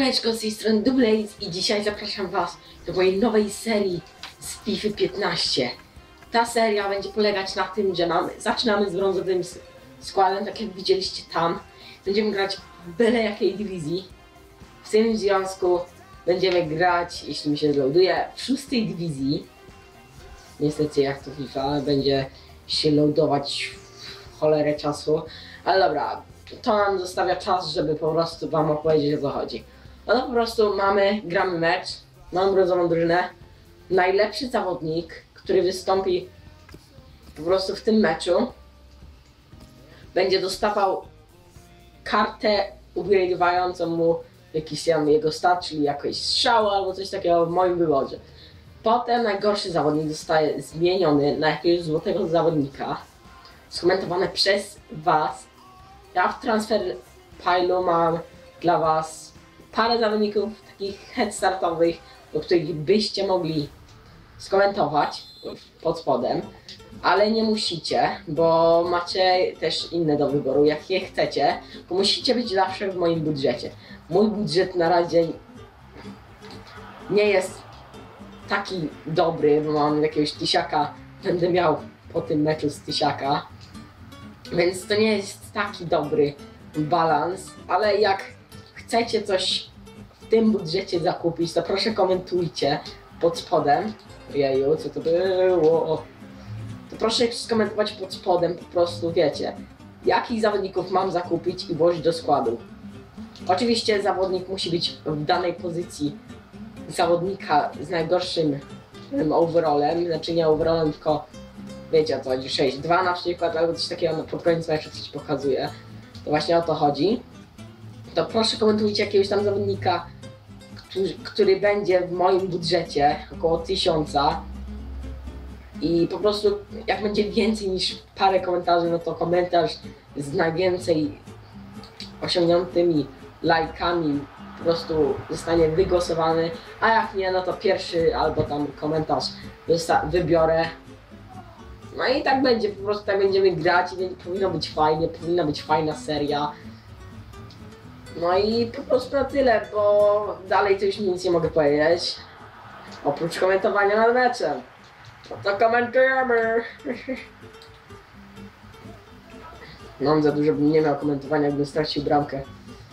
Siemaneczko, z tej strony Dublaze i dzisiaj zapraszam Was do mojej nowej serii z FIFA 15. Ta seria będzie polegać na tym, że zaczynamy z brązowym składem, tak jak widzieliście tam. Będziemy grać w byle jakiej dywizji. W tym związku będziemy grać, jeśli mi się loaduje, w 6. dywizji. Niestety jak to FIFA, będzie się loadować w cholerę czasu. Ale dobra, to nam zostawia czas, żeby po prostu Wam opowiedzieć, o co chodzi. No to po prostu gramy mecz, mamy brązową drużynę. Najlepszy zawodnik, który wystąpi po prostu w tym meczu, będzie dostawał kartę upgrade'ującą mu jakiś tam jego stat, czyli jakoś strzał albo coś takiego w moim wyborze. Potem najgorszy zawodnik zostaje zmieniony na jakiegoś złotego zawodnika, skomentowane przez Was. Ja w Transfer Pile'u mam dla Was parę zawodników takich headstartowych, do których byście mogli skomentować pod spodem, ale nie musicie, bo macie też inne do wyboru, jakie chcecie, bo musicie być zawsze w moim budżecie. Mój budżet na razie nie jest taki dobry, bo mam jakiegoś tysiaka, będę miał po tym meczu z tysiaka, więc to nie jest taki dobry balans, ale jak chcecie coś w tym budżecie zakupić, to proszę komentujcie pod spodem. Jeju, co to było? To proszę skomentować pod spodem, po prostu wiecie, jakich zawodników mam zakupić i włożyć do składu. Oczywiście zawodnik musi być w danej pozycji zawodnika z najgorszym overallem, znaczy nie overallem, tylko wiecie o co chodzi, 6-2 na przykład, albo coś takiego pod koniec meczu coś pokazuje. To właśnie o to chodzi. To proszę komentujcie jakiegoś tam zawodnika, który będzie w moim budżecie, około 1000. I po prostu jak będzie więcej niż parę komentarzy, no to komentarz z najwięcej osiągniętymi lajkami po prostu zostanie wygłosowany, a jak nie, no to pierwszy albo tam komentarz wybiorę. No i tak będzie, po prostu tak będziemy grać i powinno być fajnie, powinna być fajna seria. No i po prostu na tyle, bo dalej to już nic nie mogę powiedzieć. Oprócz komentowania nad meczem. No to komentujemy! Mam za dużo, bym nie miał komentowania, jakbym stracił bramkę.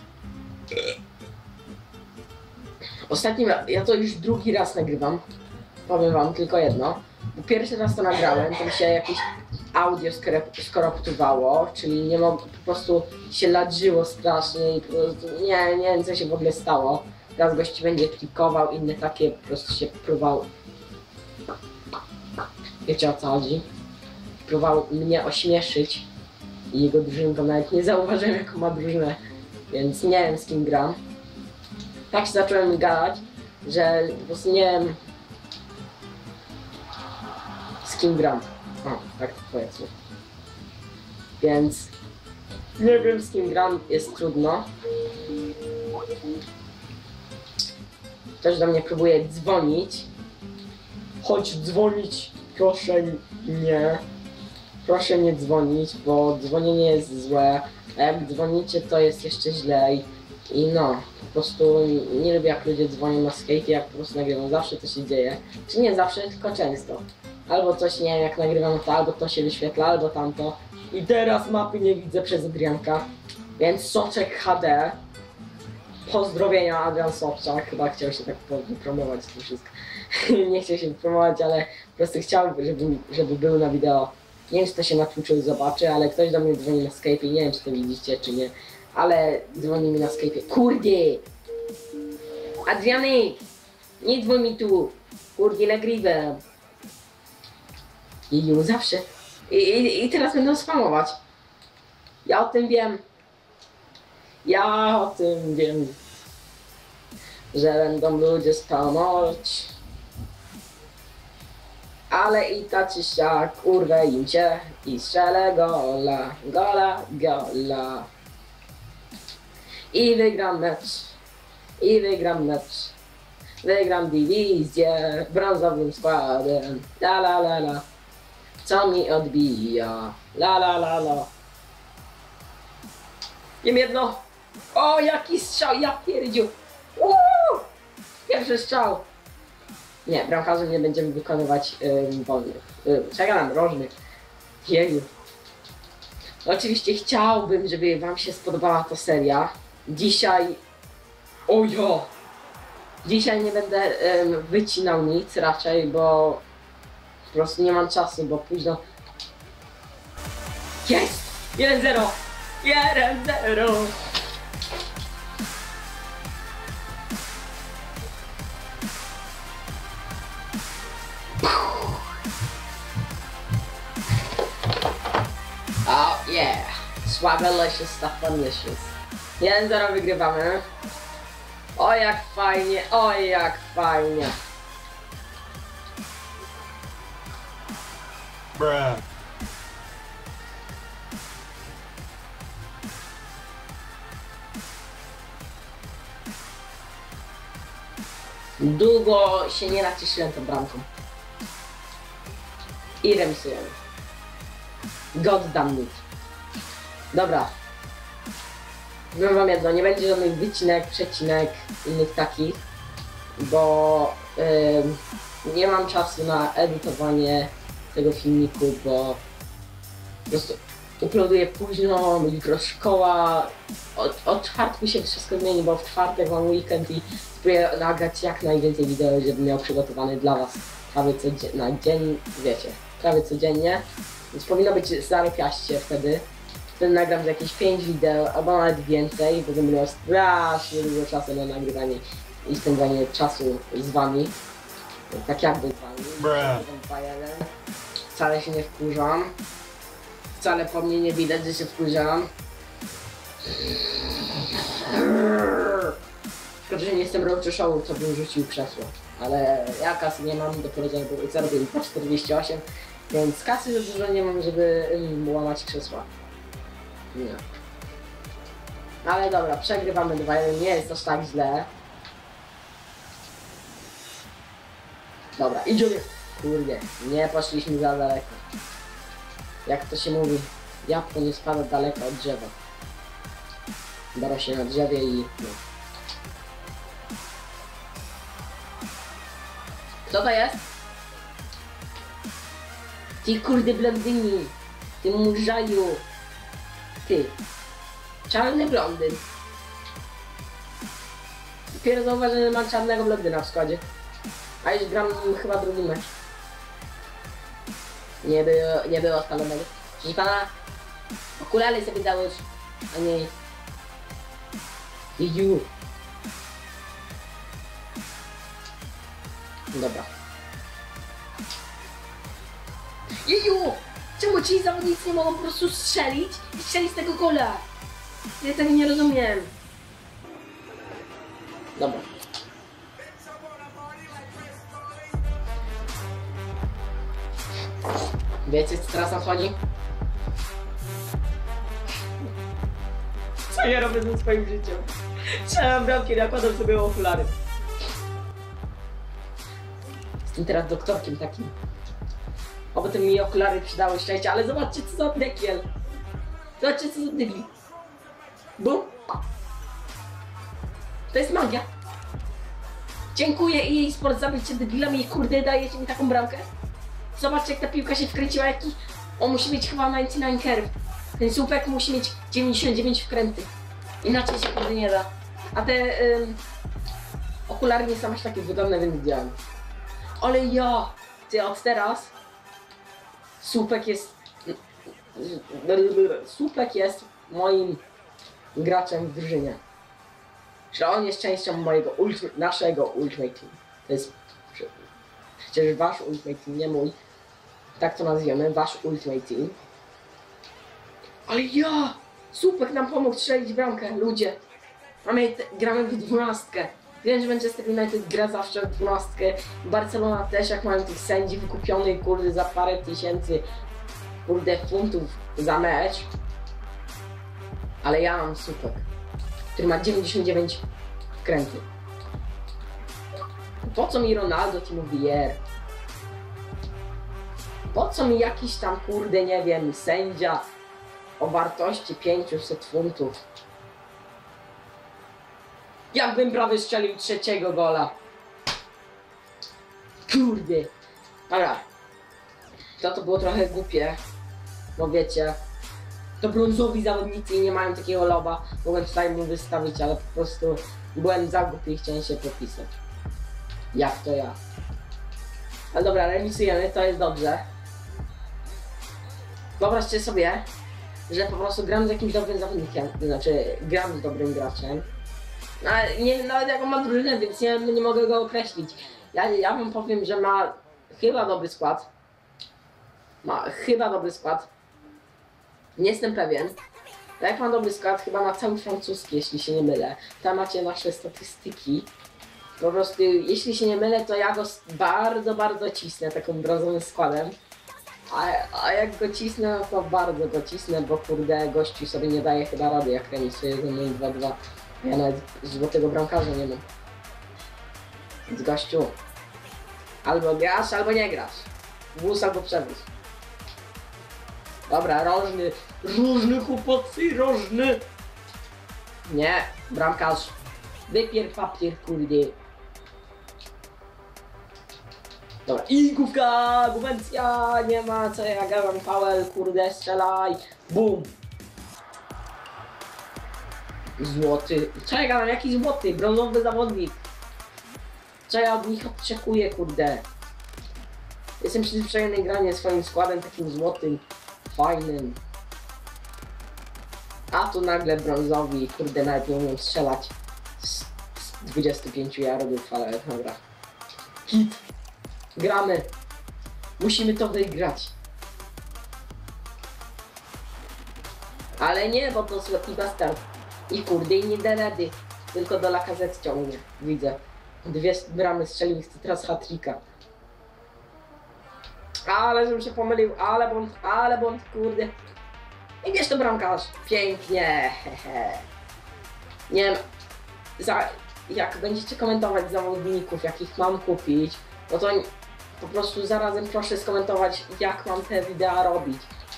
Ostatni ja to już drugi raz nagrywam. Powiem Wam tylko jedno. Bo pierwszy raz to nagrałem, to mi się jakieś audio skoruptowało, czyli nie mam, po prostu się ladżyło strasznie i po prostu nie wiem co się w ogóle stało. Teraz gości będzie klikował, inne takie po prostu się próbował. Wiecie o co chodzi? Próbował mnie ośmieszyć i jego drużynką nawet nie zauważyłem jaką ma drużynę, więc nie wiem z kim gram. Tak się zacząłem gadać, że po prostu nie wiem z kim gram. O, tak to powiedzmy. Więc nie wiem z kim gram, jest trudno. Ktoś do mnie próbuje dzwonić. Chodź dzwonić, proszę nie. Proszę nie dzwonić, bo dzwonienie jest złe. A jak dzwonicie, to jest jeszcze źle. I no, po prostu nie lubię jak ludzie dzwonią na Skype, jak po prostu nagrywam. Zawsze to się dzieje. Czy nie zawsze, tylko często. Albo coś, nie wiem, jak nagrywam to, albo to się wyświetla, albo tamto. I teraz mapy nie widzę przez Adrianka. Więc Soczek HD. Pozdrowienia, Adrian Sobczak. Chyba chciał się tak wypromować to wszystko. Nie chciał się wypromować, ale po prostu chciał, żeby był na wideo. Nie wiem, czy to się na Twitchu zobaczy, ale ktoś do mnie dzwoni na Skype. Nie wiem, czy to widzicie, czy nie. Ale dzwoni mi na Skype. Kurde! Adrianek! Nie dzwoń mi tu! Kurde, nagrywam! I już zawsze. I teraz będą spamować. Ja o tym wiem. Ja o tym wiem. Że będą ludzie spamować. Ale i tak czy siak urwę im cię i strzelę gola, gola, gola. I wygram mecz. I wygram mecz. Wygram dywizję brązowym składem. La la la la. Co mi odbija? La la la la. Jem jedno. O, jaki strzał, ja pierdziu. Pierwszy strzał! Nie, bramkarze nie będziemy wykonywać wolnych. Czekam, rożnych. Jeju. Oczywiście chciałbym, żeby wam się spodobała ta seria. Dzisiaj... Ojo! Dzisiaj nie będę wycinał nic raczej, bo po prostu nie mam czasu, bo późno... Jest! 1-0! 1-0! Oh yeah! Swaggerlicious stuff unlicious. 1-0 wygrywamy. O jak fajnie, o jak fajnie. Bruh. Długo się nie nacieszyłem tą bramką. I remisujemy. God damn it. Dobra. Powiem wam jedno, nie będzie żadnych wycinek, przecinek, innych takich, bo nie mam czasu na edytowanie tego filmiku, bo po prostu uploaduję późno, jutro szkoła, od czwartku się wszystko zmieni, bo w czwartek mam weekend i spróbuję nagrać jak najwięcej wideo, żebym miał przygotowany dla was prawie na dzień, wiecie, prawie codziennie, więc powinno być zarypiaście wtedy. Wtedy nagram jakieś 5 wideo, albo nawet więcej, bo będę miał strasznie dużo czasu na nagrywanie i spędzanie czasu z wami. Tak jakby z wami. Wcale się nie wkurzam. Wcale po mnie nie widać, że się wkurzam. Szkoda, że nie jestem roczyszołą, co bym rzucił krzesło. Ale ja kasy nie mam, dopiero zarobię po 48, więc kasy za dużo nie mam, żeby łamać krzesła. Nie. Ale dobra, przegrywamy 2-1, nie jest aż tak źle. Dobra, idziemy. Kurde, nie poszliśmy za daleko. Jak to się mówi, jabłko nie spada daleko od drzewa. Baro się na drzewie i... No. Kto to jest? Ty kurde blondyni, ty murzaju. Ty, czarny blondyn. Dopiero zauważyłem, że mam czarnego blondyna w składzie. A już gram chyba drugi mecz. Nie było spalonego. Proszę pana, okulary sobie dałeś, a nie... Ju. Dobra. Jeju! Czemu ci zawodnicy nie mogą po prostu strzelić i strzelić z tego gola? Ja tego nie rozumiem. Dobra. Wiecie, co teraz nadchodzi? Co ja robię ze swoim życiem? Strzelam bramki, nakładam sobie okulary. Jestem teraz doktorkiem takim. Oby tym mi okulary przydały szczęście, ale zobaczcie, co za dekiel. Zobaczcie, co za dygli. Bum. To jest magia. Dziękuję EA Sports za bycie debilami i kurde dajecie mi taką bramkę. Zobaczcie, jak ta piłka się wkręciła, jaki... On musi mieć chyba 99 curve. Ten słupek musi mieć 99 wkręty. Inaczej się kurde nie da. A te okulary nie są aż takie wygodne, więc działam. Ale ja, ty od teraz słupek jest moim graczem w drużynie. Że on jest częścią mojego naszego Ultimate Team. To jest przecież wasz Ultimate Team, nie mój. Tak to nazwiemy, wasz Ultimate Team. Ale ja! Słupek nam pomógł strzelić bramkę, ludzie. Gramy w 12. Wiem, że Manchester United gra zawsze w 12. Barcelona też, jak mają tych sędzi wykupionych, kurde, za parę tysięcy, kurde, funtów za mecz. Ale ja mam słupek, który ma 99 wkręty. Po co mi Ronaldo, Timo Vier? Po co mi jakiś tam, kurde, nie wiem, sędzia o wartości 500 funtów? Jakbym prawie strzelił trzeciego gola. Kurde. Dobra. To było trochę głupie. Bo wiecie, to brązowi zawodnicy i nie mają takiego loba. Mogłem tutaj mu wystawić, ale po prostu byłem za głupi i chciałem się popisać. Jak to ja. Ale dobra, remisujemy, to jest dobrze. Wyobraźcie sobie, że po prostu gram z jakimś dobrym zawodnikiem, to znaczy gram z dobrym graczem. Ale nie, nawet jak on ma drużynę, więc nie mogę go określić. Ja wam powiem, że ma chyba dobry skład. Nie jestem pewien. Jak ma dobry skład, chyba ma cały francuski, jeśli się nie mylę. Tam macie nasze statystyki. Po prostu, jeśli się nie mylę, to ja go bardzo cisnę takim brązowym składem. A jak go cisnę, to bardzo go cisnę, bo kurde, gościu sobie nie daje chyba rady, jak remisuje ze mną 2-2. Ja nawet złotego bramkarza nie mam. Więc gościu, albo grasz, albo nie grasz. Wóz albo przewóz. Dobra, różny chłopacy, różny. Nie, bramkarz. Wypier papier, kurde. Dobra, i główka, gubencja, nie ma co ja gadam, Powell, kurde, strzelaj, bum. Złoty, co ja gadam, jaki złoty, brązowy zawodnik. Co ja od nich oczekuję, kurde. Jestem przyzwyczajony granie swoim składem takim złotym, fajnym. A tu nagle brązowi, kurde, nawet nie umiem strzelać z 25 yardów, ale dobra. Hit. Gramy. Musimy to wygrać. Ale nie, bo to słodki bastard. I kurde, i nie da rady. Tylko do Lacazette ciągnie. Widzę. 2 bramy strzelił, chce teraz hat-tricka. Ale żebym się pomylił, ale błąd, kurde. I wiesz to bramkarz. Pięknie. Nie wiem. Jak będziecie komentować zawodników, jakich mam kupić, no to po prostu zarazem proszę skomentować, jak mam te wideo robić.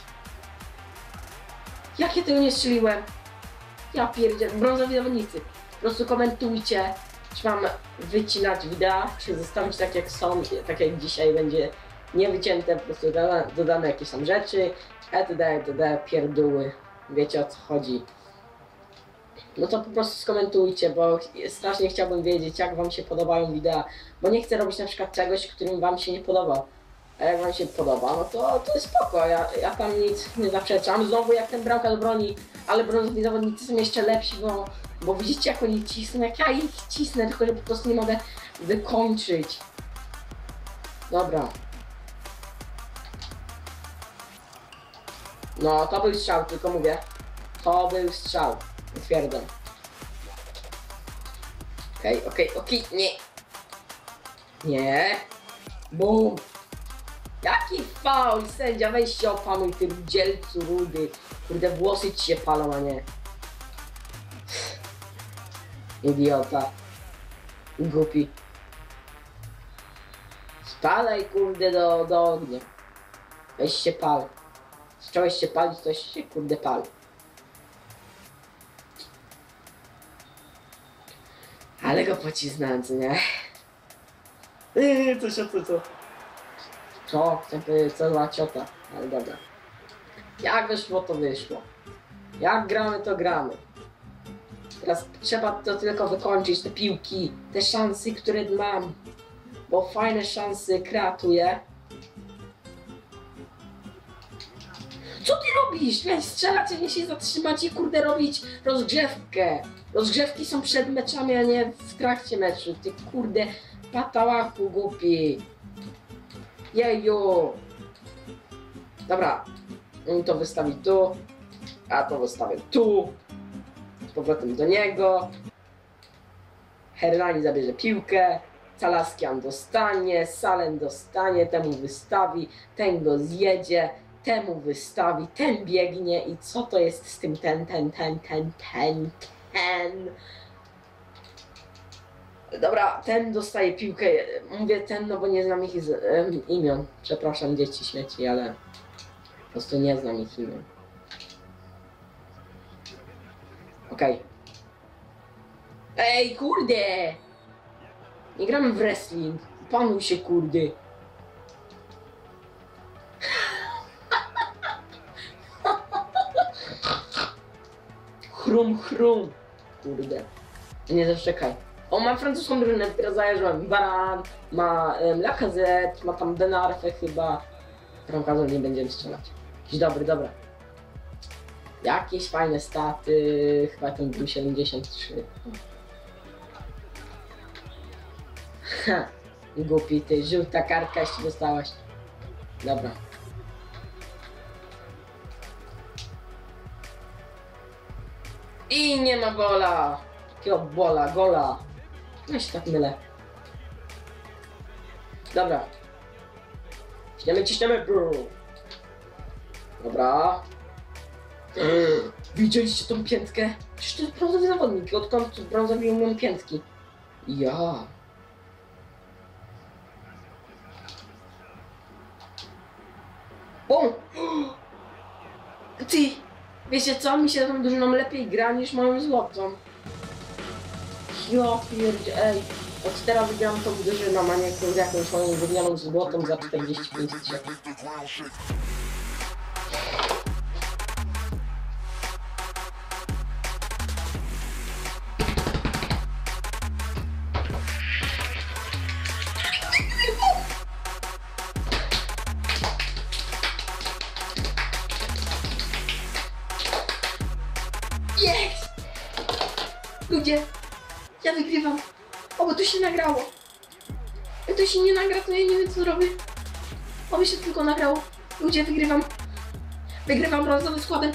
Jak ja tego nie strzeliłem? Ja pierdzielę, brązowi zawodnicy. Po prostu komentujcie, czy mam wycinać wideo, czy zostawić tak jak są, tak jak dzisiaj będzie niewycięte, po prostu dodane jakieś tam rzeczy, etd, pierdóły, wiecie o co chodzi. No to po prostu skomentujcie, bo strasznie chciałbym wiedzieć, jak wam się podobają wideo, bo nie chcę robić na przykład czegoś, którym wam się nie podoba. A jak wam się podoba, no to jest spoko, ja tam nic nie zaprzeczam. Znowu jak ten bramkarz broni, ale brązowi zawodnicy są jeszcze lepsi, bo widzicie jak oni cisną, jak ja ich cisnę, tylko że po prostu nie mogę wykończyć. Dobra. No to był strzał, tylko mówię. To był strzał. Twierdzę. Okej, nie. Nie. Bum. Jaki faul, sędzia, weź się opanuj, ty dzielcu rudy. Kurde, włosy ci się palą, a nie. Idiota. Głupi. Spadaj, kurde, do ognia. Weź się pal. Zacząłeś się palić, to się, kurde, pal. Ale go pocisnąłem, co nie? Co? Co? Chcę powiedzieć, co za ciota. Ale dobra. Jak wyszło, to wyszło. Jak gramy, to gramy. Teraz trzeba to tylko wykończyć, te piłki, te szanse, które mam. Bo fajne szanse kreatuję. Co ty robisz? Miałeś strzelać, a nie się zatrzymać i kurde robić rozgrzewkę. Rozgrzewki są przed meczami, a nie w trakcie meczu. Ty kurde patałaku głupi. Jeju. Dobra. To wystawić tu. A to wystawię tu. Z powrotem do niego. Hernani zabierze piłkę. Salaskian dostanie. Salen dostanie. Temu wystawi. Ten go zjedzie. Temu wystawi. Ten biegnie. I co to jest z tym ten. Dobra, ten dostaje piłkę. Mówię ten, no bo nie znam ich imion. Przepraszam dzieci śmieci, ale po prostu nie znam ich imion. Okej. Ej, kurde! Nie gramy w wrestling. Panuj się, kurde. Chrum, chrum. Kurde. Nie zaszczekaj. O, ma francuską drużynę, która zajarzyła Baran, ma Lacazette, ma tam Benarfę chyba. Bramkarzem nie będziemy strzelać. Jakiś dobry, dobra. Jakieś fajne staty, chyba ten był 73. Ha, głupi ty, żółta kartka jeszcze dostałaś. Dobra. I nie ma gola! Takiego gola. Ja się tak mylę. Dobra. Ciśniemy, bro. Dobra. Widzieliście tą piętkę? Przecież to jest brązowy zawodnik. Odkąd brązowi umiem piętki? Ja. Bum! Ty! Wiecie co? Mi się tą drużyną lepiej gra niż moją złotą. Ja pierdzie, ej. Od teraz wygram tą drużyną, a nie jakąś moją gównianą złotą za 45 tysięcy. Jest! Ludzie, ja wygrywam. O, bo to się nagrało. Jak to się nie nagra, to ja nie wiem co zrobię. Oby się tylko nagrało. Ludzie, wygrywam. Wygrywam brązowym składem.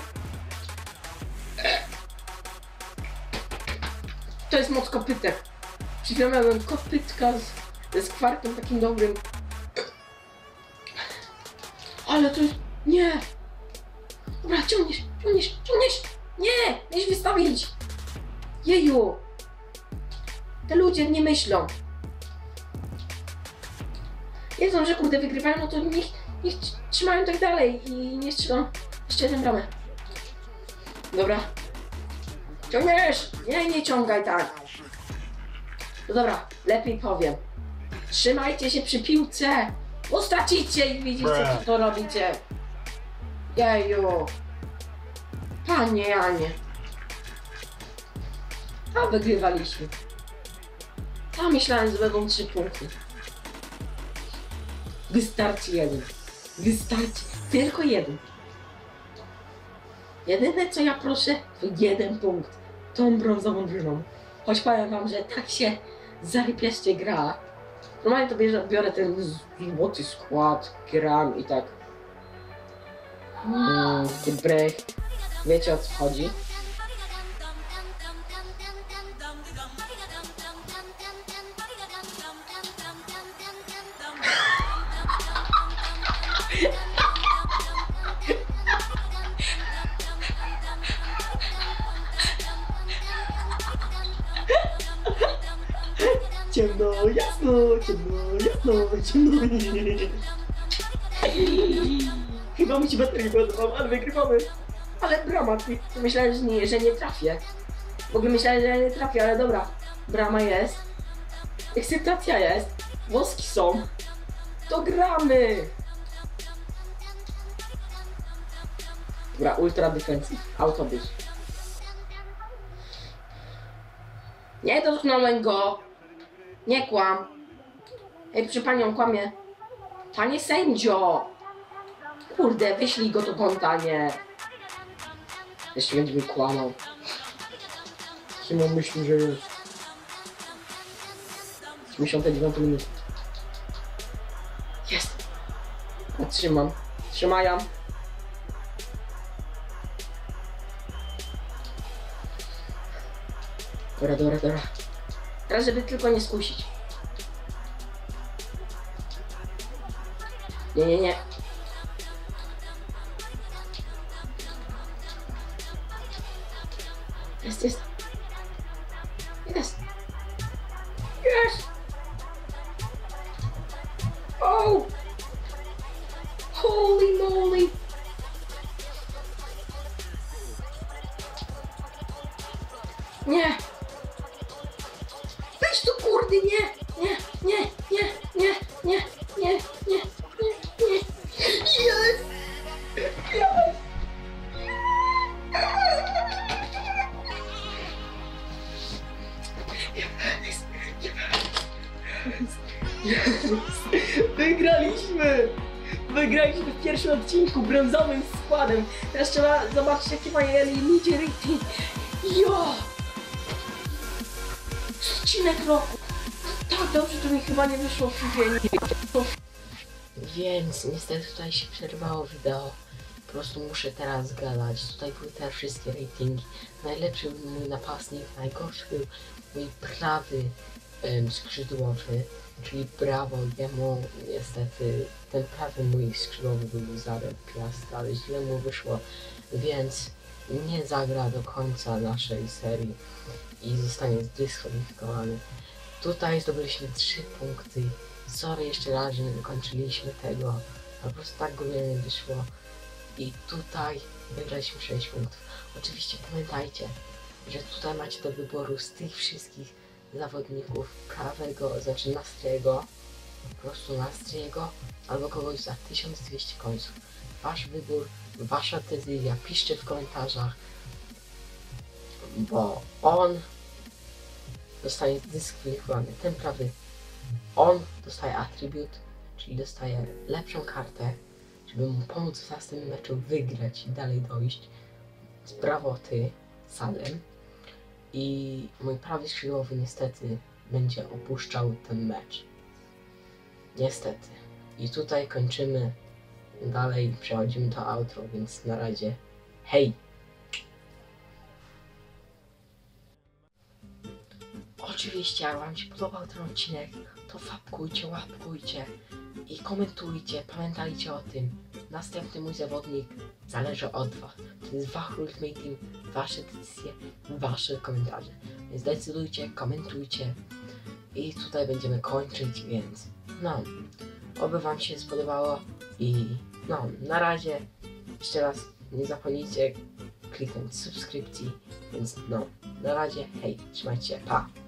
To jest moc kopytek. Przed chwilą miałem kopytka z kwartem takim dobrym. Ale to jest... Nie! Dobra, ciągniesz! Nie! Musisz wystawić! Jeju! Te ludzie nie myślą. Wiedzą, że kurde wygrywają, no to niech trzymają tak dalej i nie strzelą jeszcze jedną bramę. Dobra. Ciągniesz! Nie ciągaj tak. No dobra, lepiej powiem. Trzymajcie się przy piłce, bo stracicie i widzicie co to robicie. Jeju. Panie Janie. A wygrywaliśmy. A myślałem, że będą 3 punkty. Wystarczy jeden. Wystarczy. Tylko jeden. Jedyne co ja proszę to 1 punkt. Tą brązową drużyną. Choć powiem wam, że tak się zarypiaście gra. Normalnie to biorę ten złoty skład, gram i tak. Brech. Wiecie o co chodzi? Ciemno, jasno, ciemno. Chyba mi się baterii ładował, ale wygrywamy. Ale brama, myślałem, że nie trafię. W ogóle myślałem, że nie trafię, ale dobra. Brama jest. Ekscytacja jest. Woski są. To gramy. Dobra, ultra defensive. Autobus. Nie dotknąłem go. Nie kłam. Ej, proszę panią, kłamie. Panie sędzio. Kurde, wyślij go do kąta, nie. Jeszcze będzie mi kłamał. Szymon myśli, że już. 89 minut. Jest. Trzymam. Trzymają. Dobra. Teraz, żeby tylko nie skusić. Nie. Jest. Oh! Holy moly! Nie! Wygraliśmy! Wygraliśmy w pierwszym odcinku brązowym składem. Teraz trzeba zobaczyć, jakie mają ludzie rating. Jo! Odcinek roku. Tak dobrze to mi chyba nie wyszło w FIFA. Więc niestety tutaj się przerwało wideo. Po prostu muszę teraz gadać. Tutaj były te wszystkie ratingi. Najlepszy był mój napastnik, najgorszy był mój prawy skrzydłowy, czyli brawo jemu. Niestety ten prawy mój skrzydłowy był Zarek Piast, ale źle mu wyszło, więc nie zagra do końca naszej serii i zostanie zdyskwalifikowany. Tutaj zdobyliśmy 3 punkty. Sorry jeszcze raz, że nie dokończyliśmy tego, ale po prostu tak nie wyszło. I tutaj wygraliśmy 6 punktów. Oczywiście pamiętajcie, że tutaj macie do wyboru z tych wszystkich zawodników prawego, znaczy Nastriego, po prostu Nastriego, albo kogoś za 1200 końców. Wasz wybór, wasza decyzja, piszcie w komentarzach, bo on zostaje zdyskwalifikowany. Ten prawy, on dostaje atrybut, czyli dostaje lepszą kartę, żeby mu pomóc w następnym meczu wygrać i dalej dojść. Brawo ty, Salem. I mój prawy skrzydłowy niestety będzie opuszczał ten mecz. Niestety. I tutaj kończymy. Dalej przechodzimy do outro, więc na razie hej! Oczywiście, jak wam się podobał ten odcinek, to fapkujcie, łapkujcie i komentujcie. Pamiętajcie o tym. Następny mój zawodnik zależy od was. To jest wasz Ultimate Team, wasze decyzje, wasze komentarze. Więc decydujcie, komentujcie i tutaj będziemy kończyć, więc no, oby wam się spodobało i no, na razie. Jeszcze raz nie zapomnijcie kliknąć subskrypcji, więc no, na razie, hej, trzymajcie się, pa!